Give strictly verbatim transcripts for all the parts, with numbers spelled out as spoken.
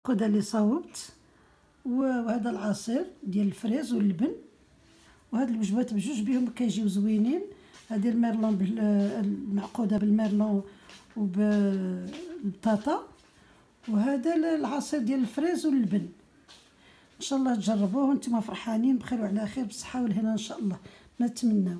المعقوده اللي صوبت، وهذا العصير ديال الفريز واللبن، وهاد الوجبات بجوج بهم كيجيو زوينين. هذه الميرلون المعقوده بالميرلون وبالبطاطا، وهذا العصير ديال الفريز واللبن. ان شاء الله تجربوه وانتم فرحانين بخير وعلى خير بالصحه والهنا ان شاء الله نتمناو.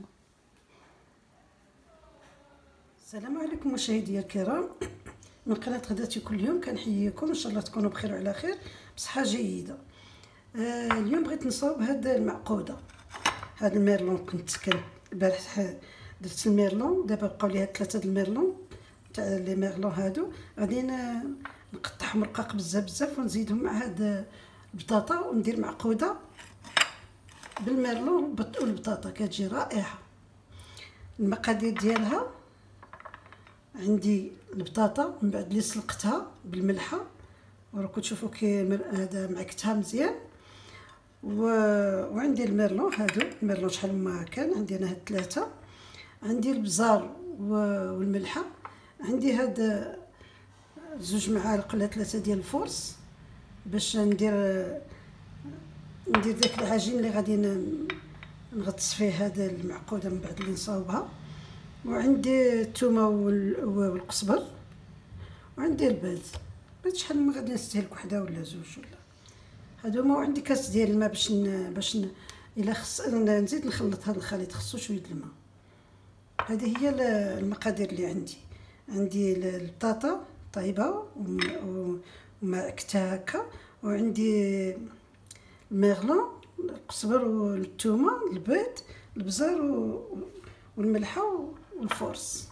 السلام عليكم مشاهدي الكرام من قناه غداتي كل يوم، كنحييكم ان شاء الله تكونوا بخير وعلى خير بصحه جيده. آه اليوم بغيت نصاوب هذا المعقوده، هذا الميرلون. كنت كان البارح درت الميرلون، دابا بقاو لي هاد ثلاثه د الميرلون تاع لي ميرلون هادو، غادي نقطعهم رقاق بزاف بزاف ونزيدهم مع هاد البطاطا وندير معقوده بالميرلون والبطاطا كتجي رائعه. المقادير ديالها: عندي البطاطا من بعد اللي سلقتها بالملحه وراكم تشوفوا كي هذا معكتها مزيان، و... وعندي الميرلون هادو. الميرلون شحال ما كان عندي انا هاد ثلاثه. عندي البزار و... والملحه. عندي هاد زوج معالق ولا ثلاثه ديال الفورس باش ندير ندير داك العجين اللي غادي نغطس فيه هذا المعقوده من بعد اللي نصاوبها. وعندي الثومه والقزبر، وعندي البيض. بيض شحال ما غادي نستهلك وحده ولا زوج ولا هادو هما. وعندي كاس ديال الماء باش ن... باش ن... الا خص نزيد نخلط هذا الخليط، خصو شويه الماء. هذه هي المقادير اللي عندي. عندي البطاطا طيبه ومعكتها هكا، وعندي الميرلون، القزبر والثومه، البيض، البزار والملحه والفورس.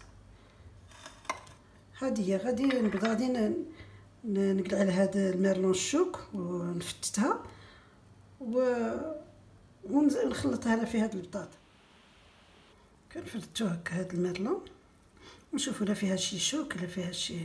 هذه هي. غادي نبدا غادي نقلع على هذا الميرلون الشوك ونفتتها و ونخلطها انا في هذه البطاطا. كنفردتو هكا هذا الميرلون ونشوفوا لا فيها شي شوك لا فيها شي.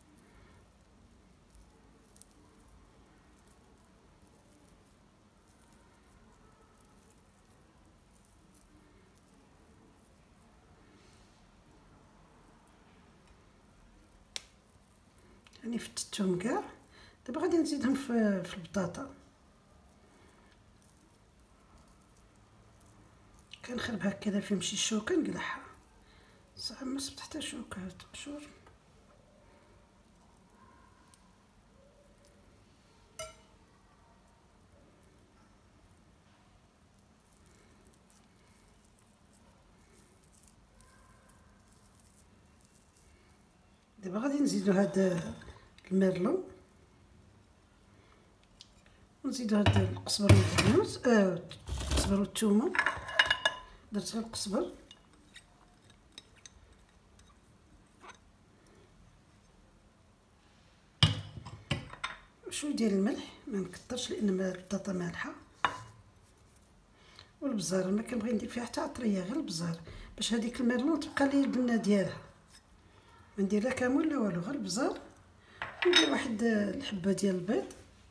يعني فتتهم كاع. دابا غادي نزيدهم في في البطاطا. كنخرب هكا الا فيهم شي شوكه نقلعها، صح ما صبت حتى شوكه. هاد القشور دابا غادي نزيدو هاد الميرلون ونزيدو هاد القزبر والدقنوس، اه القزبر والثومه. درت غير القزبر وشويه ديال الملح، ما نكثرش لان البطاطا مالحه. والبزار ما كنبغي ندير فيها حتى عطريه، غير البزار باش هذيك الميرلون تبقى لي البنه ديالها. ما ندير لا كامل لا والو، غير البزار. ندير واحد الحبه ديال البيض،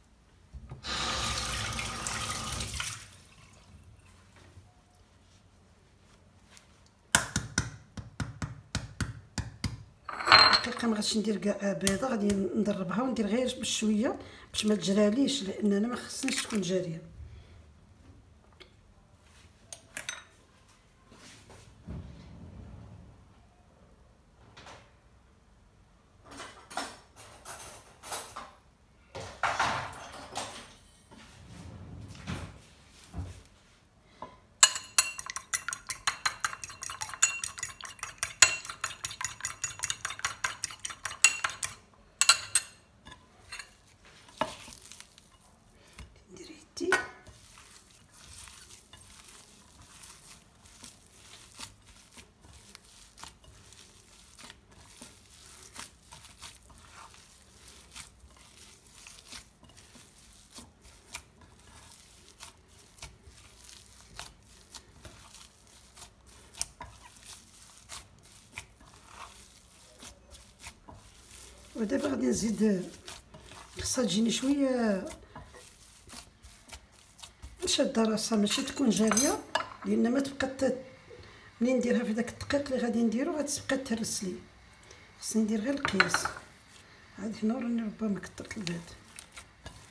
دقيقه ما غاديش ندير كاع بيضه، غادي نضربها وندير غير بشويه باش ما تجراليش، لان انا ما خصنيش تكون جاريه. ودابا غادي نزيد، خصها تجيني شويه شاده راسها ماشي تكون جاريه، لان ما تبقى منين نديرها في داك الدقيق اللي غادي نديرو غتبقى تهرس لي. خصني ندير غير القياس. عاد هنا راني ربما كثرت البيض.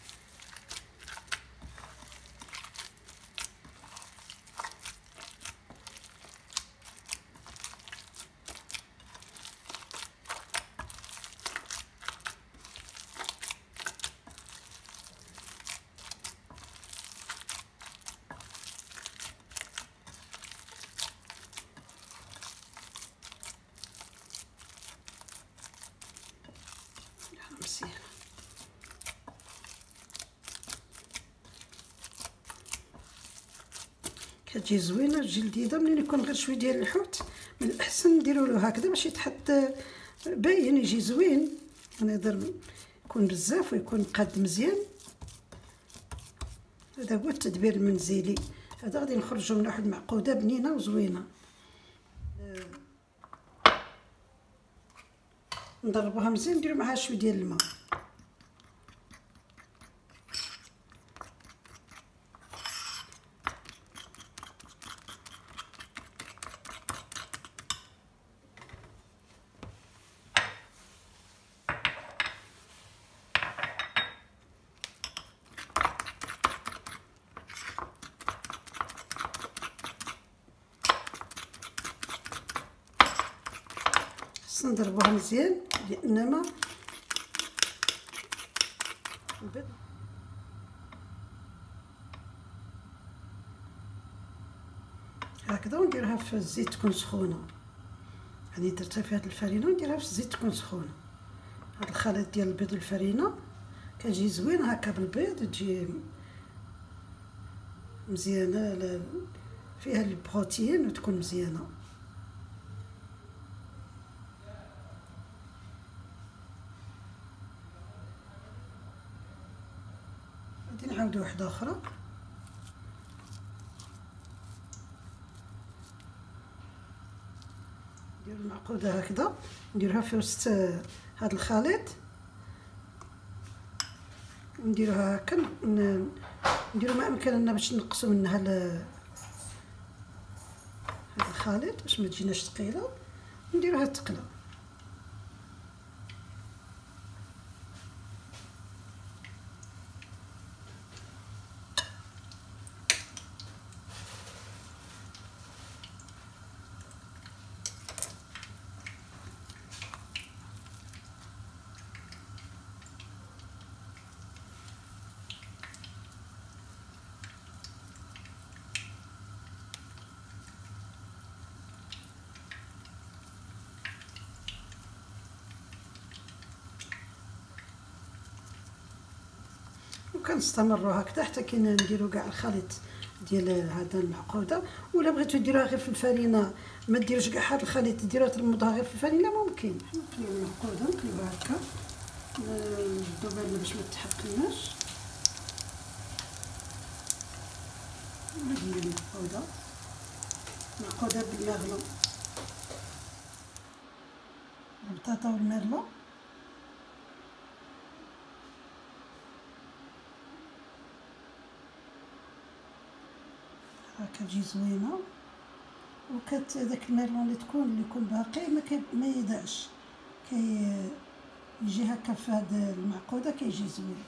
كتجي زوينه تجي لذيذه. ملي يكون غير شويه ديال الحوت من الاحسن نديروا له هكذا باش يتحط باين يجي زوين. انا نقدر يكون بزاف ويكون قاد مزيان. هذا هو التدبير المنزلي. هذا غادي نخرجوا من واحد المعقوده بنينه وزوينه. نضربوها مزيان نديروا معها شويه ديال الماء. خصنا نضربوها مزيان لان ما هكذا. ونديرها في الزيت تكون سخونه. يعني درتها في هاد الفرينه ونديرها في الزيت تكون سخونه. هاد الخليط ديال البيض والفرينه كتجي زوين هكا بالبيض، تجي مزيانه فيها البروتين وتكون مزيانه. غادي نعاودو وحده اخرى. نديرو المعقوده هكذا نديروها في وسط هذا الخليط ونديروها هكا. نديرو ما امكننا باش نقصوا منها هذا الخليط باش ما تجيناش ثقيله. نديروها ثقيله. وكنستمروا هكذا حتى كي نديروا كاع الخليط ديال هذا المعقوده. ولا بغيتو ديروها غير في الفرينه ما ديروش كاع هذا الخليط، ديروها ترمضوها غير في الفرينه ممكن. حنا نقليو المعقوده نقليوها هكا نردو بالنا باش ما تحرقناش. هذه المعقوده معقوده بالمغلو، البطاطا والمرله. كتجي زوينه وكت داك الميرلون اللي تكون اللي يكون باقي ما كي ما يضيعش، كي يجي هكا في هاد المعقوده كيجي زوين.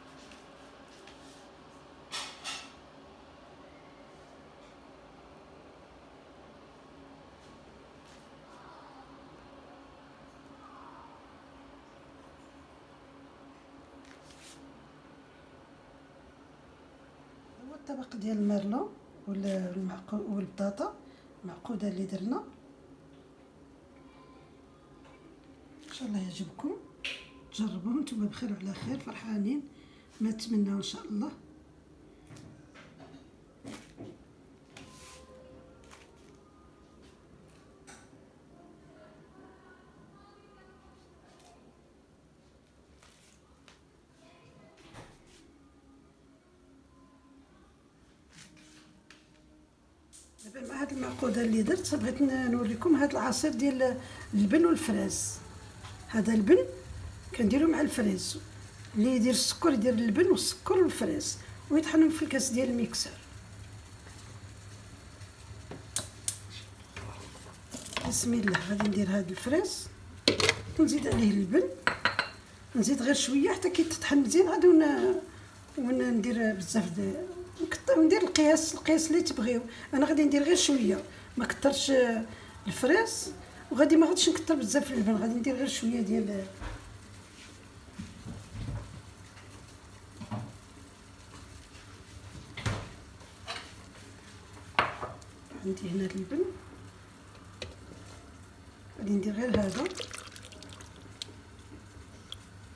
هو الطبق ديال الميرلون والبطاطا المعقوده اللي درنا. ان شاء الله يعجبكم، جربوه نتوما بخير وعلى خير فرحانين ما تمناو ان شاء الله. دابا مع هاد المعقوده اللي درت بغيت نوريكم هاد العصير ديال البن والفراز. هذا البن كنديرو مع الفريز، اللي يدير السكر يدير اللبن والسكر والفريز ويطحنهم في الكاس ديال الميكسر. بسم الله. غادي ندير هاد الفريز ونزيد عليه اللبن، نزيد غير شويه حتى كيتطحن مزيان. غادي وندير بزاف ديال ندير القياس القياس اللي تبغيو. انا غادي ندير غير شويه ما كثرش الفريز، وغادي ما غاديش نكثر بزاف اللبن، غادي ندير غير شويه ديال عندي هنا اللبن. غادي ندير غير هذا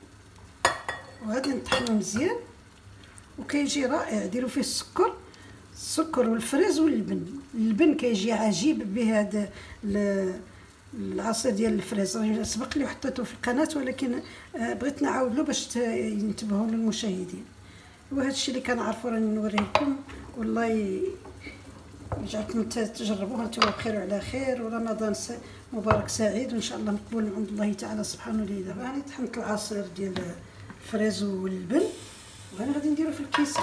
وغادي نطحنو مزيان وكيجي رائع. ديروا فيه السكر السكر والفريز واللبن. اللبن كيجي عجيب بهذا العصير ديال الفريز. راني سبق لي حطيته في القناه، ولكن بغيت نعاود له باش ينتبهوا للمشاهدين. وهذا الشيء اللي كنعرفوا راني نوريه لكم. والله يجعلكم تجربوه انتم بخير وعلى خير، ورمضان مبارك سعيد وان شاء الله مقبول من عند الله تعالى سبحانه وتعالى. راني طحنت العصير ديال الفريز واللبن، وانا غادي نديرو في الكيسه.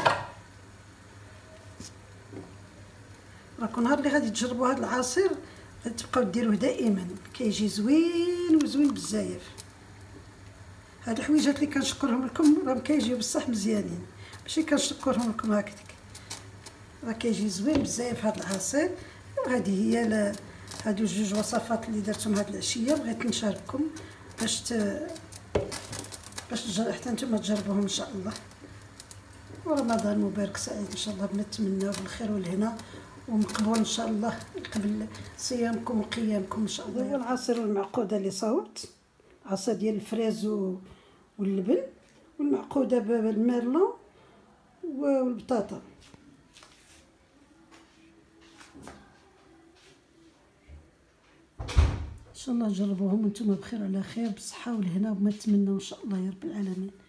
راكم نهار اللي غادي تجربوا هذا العصير غادي تبقاو ديروه دائما، كيجي زوين وزوين بزاف. هاد الحويجات اللي كنشكرهم لكم راهم كيجيو بصح مزيانين، ماشي كنشكرهم لكم هكذاك، راه كيجي زوين بزاف هاد العصير. وهذه هي هادو جوج وصفات اللي درتهم هاد العشيه، بغيت نشارككم باش ت... باش حتى نتوما تجربوهم ان شاء الله. ورمضان مبارك سعيد ان شاء الله، بنتمناو بالخير والهنا ومقبول ان شاء الله قبل صيامكم وقيامكم ان شاء الله. هو العصير والمعقوده اللي صاوبت، عصير ديال الفريز واللبن، والمعقوده بالميرلون والبطاطا. ان شاء الله جربوهم وانتم بخير على خير، بالصحه والهنا، وما نتمنوا ان شاء الله يا رب العالمين.